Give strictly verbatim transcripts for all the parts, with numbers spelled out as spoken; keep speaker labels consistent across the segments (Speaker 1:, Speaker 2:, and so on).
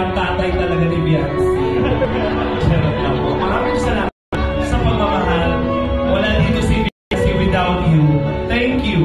Speaker 1: ang tatay talaga ni Beyonce. Charot lang po. Maraming salamat sa pagmamahal. Wala dito si Beyonce without you. Thank you.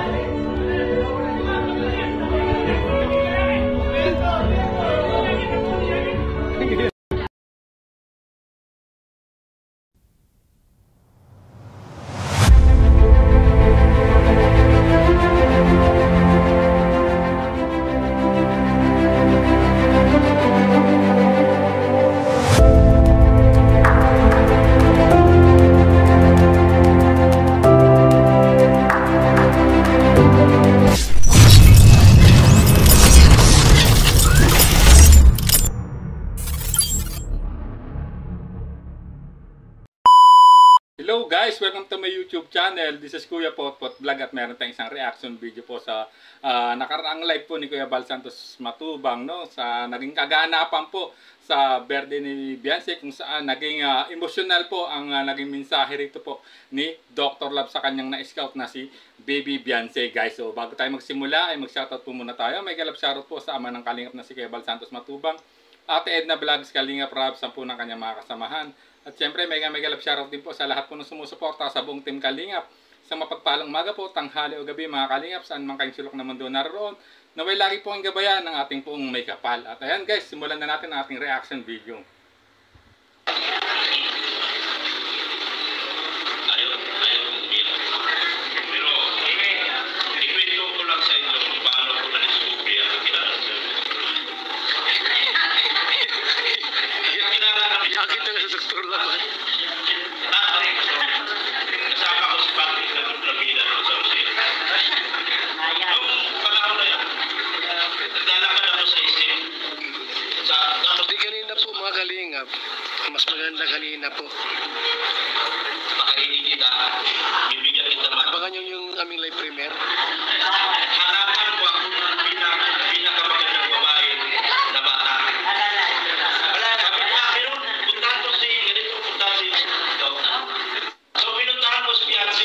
Speaker 2: Hello guys! Welcome to my YouTube channel. This is Kuya Potpot Vlog at meron tayong isang reaction video po sa uh, nakaraang live po ni Kuya Bal Santos Matubang, no? Sa naging kaganapan po sa birthday ni Beyonce, kung saan naging uh, emotional po ang uh, naging mensahe rito po ni Doctor Love sa kanyang na-scout na si Baby Beyonce, guys. So bago tayo magsimula ay mag-shoutout po muna tayo. May galap shoutout po sa ama ng kalingap na si Kuya Bal Santos Matubang, Ate Edna Vlogs, Kalingap Rab, sampu ng kanyang mga kasamahan. At siyempre, mega mega love shoutout din po sa lahat po ng sumusuporta sa buong team Kalingap. Sa mapagpalang umaga po, tanghali o gabi mga Kalingap, saan man kayong sulok na mundo naroon, naway lagi po ang gabayan ng ating pong may kapal. At ayan guys, simulan na natin ang ating reaction video.
Speaker 3: Mas maganda kanina po.
Speaker 4: Pakainin kita, bibigyan kita ba?
Speaker 3: Abangan nyo yung aming live premiere.
Speaker 4: Hanapan ko ako ng pinakamagandang babae na bata. Sabi niya, pero puntahan ko si, ganito puntahan si ito. So pinuntahan ko si Beyonce.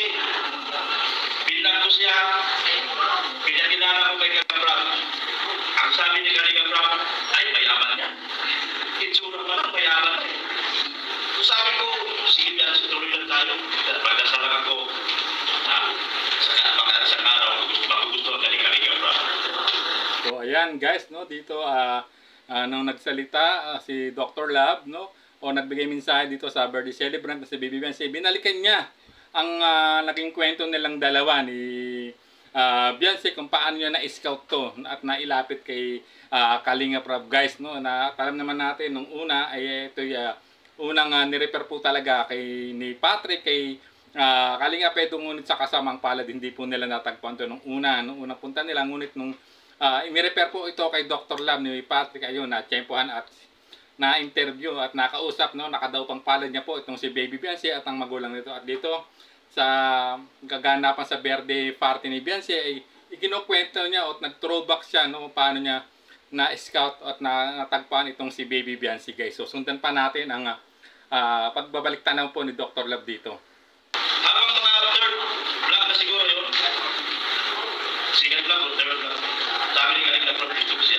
Speaker 4: Pinag ko siya, pinakilala ko kay Kabrab. Ang sabi ni Kabrab, ay mayaman niya. Itsura pa lang mayaman niya. So sabi ko, sige Beyonce, tuloy lang tayo. Pagdasal lang ako. Ah, baka sa araw, magugustuhan ka ni Kabrab.
Speaker 2: So ayan guys, no, dito uh, uh, nung nagsalita uh, si Doctor Love, no, o nagbigay mensahe dito sa birthday celebrant na si Baby Beyonce, binalikan niya ang uh, naging kwento nilang dalawa ni uh, Beyonce kung paano niya na-scout to at nailapit kay uh, Kalingap Rab, guys, no, na alam naman natin nung una ay ito uh, unang uh, nirefer po talaga kay ni Patrick kay uh, Kalingap Edo, ngunit sa kasamang palad hindi po nila natagpuan to nung una, nung unang punta nila, ngunit nung uh, inirefer po ito kay Doctor Love ni Patrick, ayun, na tiyempohan at na-interview at nakausap, no, nakadaw pang palad niya po itong si Baby Beyonce at ang magulang nito. At dito sa kaganapan sa birthday party ni Beyonce ay ikinukwento niya at nag-throwback siya, no, paano niya na-scout at na natagpuan itong si Baby Beyonce, guys. So sundan pa natin ang uh, pagbabalik tanaw po ni Doctor Love dito.
Speaker 4: Habang mga third vlog na siguro yun, second vlog o third vlog, sabi ni Galing na pro-YouTube siya.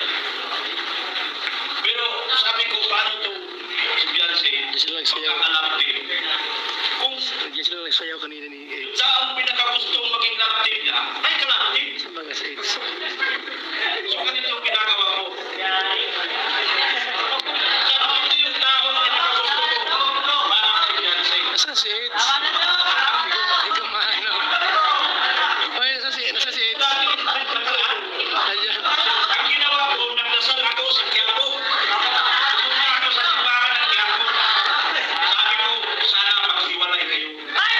Speaker 4: Pero sabi ko, paano ito si Beyonce, pagkakalap din? Kung
Speaker 3: Hindi sila nagsayaw kanina ni Ed.
Speaker 4: saan pinakagustong maging lap team niya, ay kalap team.
Speaker 3: Sa mga sa Ed.
Speaker 4: So ganito yung ginagawa ko. Saan ito yung tao na pinakagusto ko? Para kay Beyonce.
Speaker 3: Nasa si Ed? Hindi ko, hindi ko maano. Ay, nasa si Ed? Nasa si Ed? Ayan.
Speaker 4: Ang ginawa ko, nagdasal ako sa Quiapo. Pumunta ako sa simbahan ng Quiapo. Sabi ko, sana maghiwalay kayo.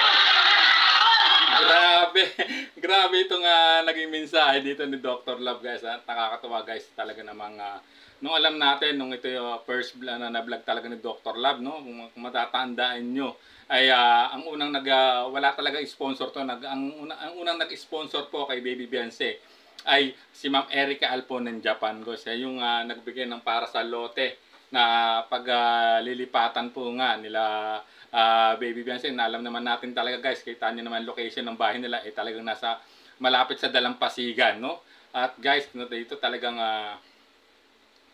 Speaker 2: Grabe, grabe itong uh, naging mensahe dito ni Doctor Love, guys. At nakakatawa, guys, talaga namang uh, nung alam natin, nung ito yung first vlog na na-vlog talaga ni Doctor Love, no, kung, kung matatandaan nyo, ay uh, ang unang nag, uh, wala talaga sponsor to, nag, ang, una, ang unang nag-sponsor po kay Baby Beyonce ay si Ma'am Erica Alpo ng Japan, guys. Siya yung uh, nagbigay ng para sa lote na paglilipatan uh, po nga nila uh, Baby Beyonce. Na alam naman natin talaga, guys, kita nyo naman location ng bahay nila ay eh, talagang nasa malapit sa Dalampasigan, no? At guys, no, dito talagang uh,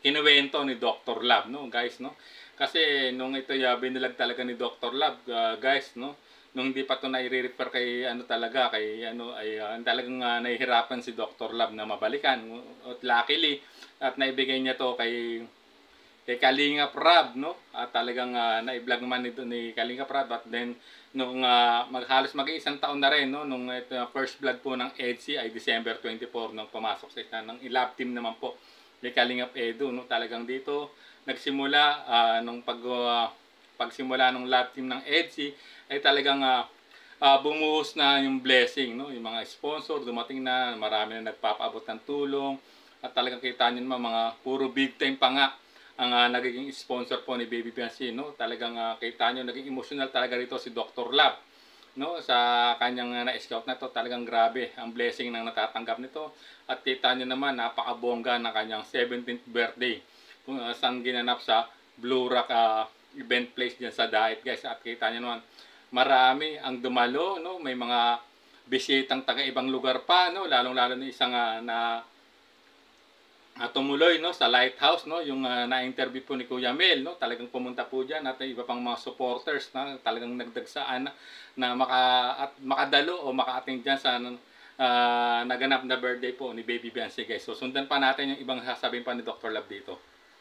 Speaker 2: kinuwento ni Doctor Lab, no guys, no? Kasi nung ito ya binilag talaga ni Doctor Lab, uh, guys, no? Nung hindi pa to nai-refer kay ano talaga, kay ano ay uh, talagang uh, nahihirapan si Doctor Lab na mabalikan. At luckily at naibigay niya to kay kay Kalingap Rab, no? At talagang uh, na-vlog man nito ni Kalingap Rab, at then nung uh, maghalos mag-iisang taon na rin, no, nung ito, uh, first vlog po ng EDSI ay December twenty-four nung pumasok sa isa ng I-Lab team naman po ni Kalingap Edu, no? Talagang dito nagsimula uh, nung pag uh, pagsimula ng lab team ng EDSI ay talagang uh, uh, bumuhos na yung blessing, no? Yung mga sponsor dumating na, marami na nagpapaabot ng tulong, at talagang kita niyo naman mga puro big time pa nga ang uh, nagiging sponsor po ni Baby Biancy, no? Talagang uh, kita niyo naging emotional talaga rito si Doctor Lab, no? Sa kanyang uh, na-scout na to, talagang grabe ang blessing nang natatanggap nito, at kita niyo naman napakabongga ng kanyang seventeenth birthday kung uh, saan ginanap sa Blue Rock uh, event place diyan sa Daet, guys. At kita niyo naman marami ang dumalo, no? May mga bisitang taga ibang lugar pa, no? Lalong-lalo na isang uh, na uh, tumuloy, no, sa Lighthouse, no, yung uh, na-interview po ni Kuya Mel, no? Talagang pumunta po diyan, at iba pang mga supporters na talagang nagdagsaan na, na maka at makadalo o maka-attend diyan sa uh, naganap na birthday po ni Baby Biancy, guys. So sundan pa natin yung ibang sasabihin pa ni Doctor Lab dito.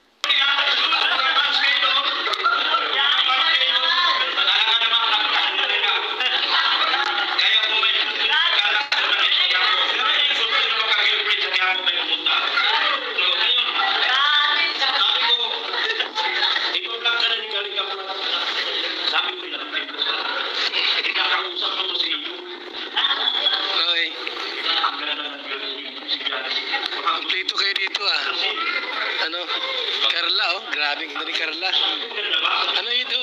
Speaker 3: Kompleto kayo dito ah. Ano? Carla oh. Grabe ka ni Carla. Ano ito?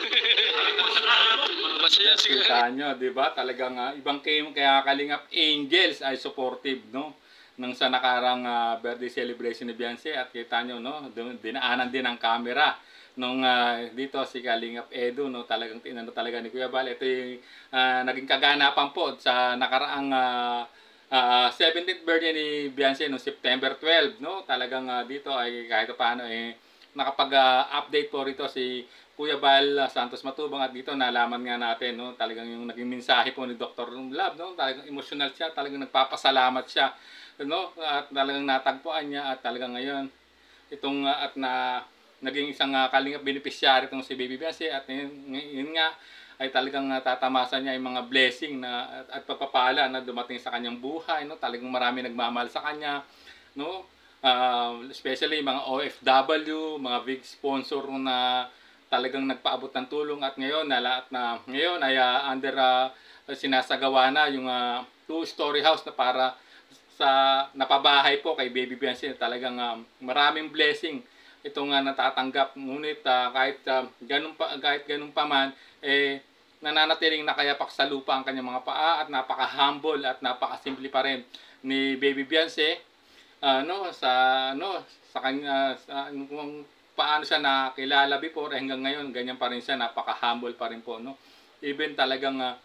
Speaker 3: Masaya siguro.
Speaker 2: Kita nyo, di ba? Talagang uh, ibang game, kaya Kalingap Angels ay supportive, no? Nang sa nakarang uh, birthday celebration ni Biancy, at kita nyo, no? Dinaanan din ang camera nung uh, dito si Kalingap Edu, no? Talagang tinano talaga ni Kuya Bal. Ito yung uh, naging kaganapan po sa nakaraang uh, Uh, seventeenth birthday ni Biancy no September twelve, no? Talagang uh, dito ay kahit paano eh nakapag-update uh, po rito si Kuya Bal uh, Santos Matubang, at dito nalaman nga natin, no, talagang yung naging mensahe po ni Doctor Lab, no? Talagang emotional siya, talagang nagpapasalamat siya, no? At talagang natagpuan niya, at talagang ngayon itong uh, at na naging isang uh, Kalingap beneficiary itong si Baby Biancy, at yun, yun nga ay talagang tatamasa niya yung mga blessing na at, at pagpapala na dumating sa kanyang buhay, no? Talagang marami nagmamahal sa kanya, no? Uh, especially mga O F W, mga big sponsor na talagang nagpaabot ng tulong, at ngayon na lahat na ngayon ay uh, under uh, sinasagawa na yung uh, two-story house na para sa napabahay po kay Baby Biancy. Talagang uh, maraming blessing itong uh, natatanggap, ngunit uh, kahit uh, ganun pa kahit ganun pa man eh nananatiling nakayapak sa lupa ang kanyang mga paa, at napaka-humble at napaka-simple pa rin ni Baby Biancy, uh, no, sa no sa kanya sa, kung paano siya nakilala before, eh, hanggang ngayon ganyan pa rin siya, napaka-humble pa rin po, no. Even talagang uh,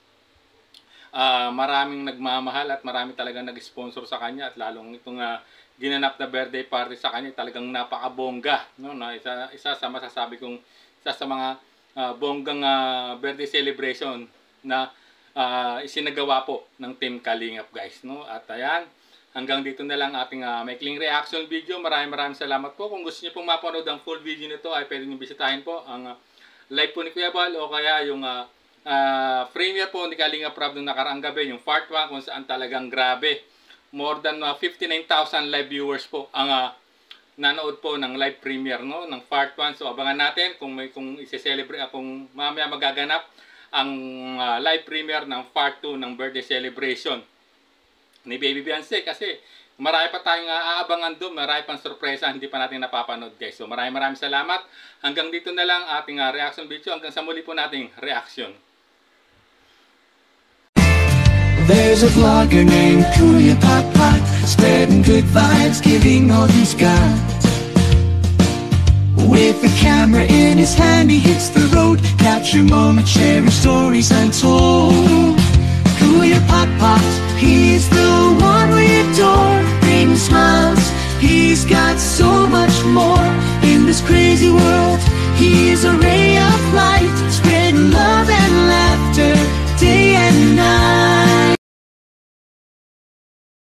Speaker 2: uh, maraming nagmamahal at marami talagang nag-sponsor sa kanya, at lalong itong uh, ginanap na birthday party sa kanya talagang napaka-bongga, no, na isa isa sa masasabi kong isa sa mga Uh, bonggang uh, birthday celebration na uh, isinagawa po ng Team Kalingap, guys, no? At ayan, hanggang dito na lang ating uh, maikling reaction video. Maraming maraming salamat po. Kung gusto niyo pong mapanood ang full video nito, ay pwede niyo bisitahin po ang uh, live po ni Kuya Bal, o kaya yung uh, uh, premiere po ni Kalingap Rab nung nakaraang gabi, yung part one, kung saan talagang grabe. More than uh, fifty-nine thousand live viewers po ang uh, nanood po ng live premiere, no, ng part one. So abangan natin kung may kung i-celebrate, kung mamaya magaganap ang uh, live premiere ng part two ng birthday celebration ni Baby Biancy, kasi marami pa tayong uh, aabangan doon, marami pang sorpresa hindi pa natin napapanood, guys. So maraming maraming salamat. Hanggang dito na lang ating uh, reaction video. Hanggang sa muli po nating reaction.
Speaker 5: There's a vlogger named Kuya Papa, spreading good vibes, giving all he's got. With a camera in his hand, he hits the road, capture moments, sharing stories untold. Kuya Papa, he's the one we adore, bringing smiles He's got so much more in this crazy world. He is a rain